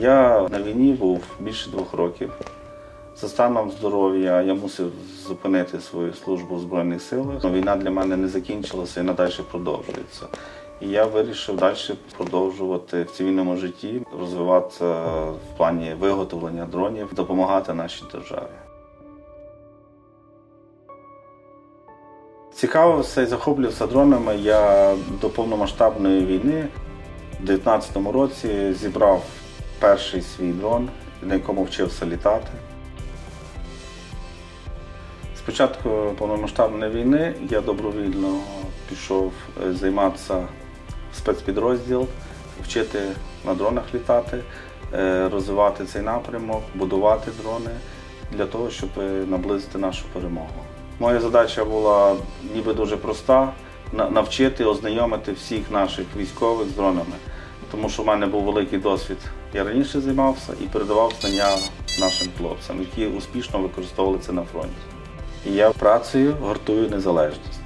Я на війні був більше 2 років. За станом здоров'я я мусив зупинити свою службу в Збройних силах. Війна для мене не закінчилася і надалі продовжується. І я вирішив далі продовжувати в цивільному житті, розвиватися в плані виготовлення дронів, допомагати нашій державі. Цікавився і захоплювався дронами я до повномасштабної війни. У 2019 році зібрав перший свій дрон, на якому вчився літати. З початку повномасштабної війни я добровільно пішов займатися в спецпідрозділ, вчити на дронах літати, розвивати цей напрямок, будувати дрони для того, щоб наблизити нашу перемогу. Моя задача була ніби дуже проста – навчити, ознайомити всіх наших військових з дронами. Тому що в мене був великий досвід. Я раніше займався і передавав знання нашим хлопцям, які успішно використовували це на фронті. І я працею гартую незалежність.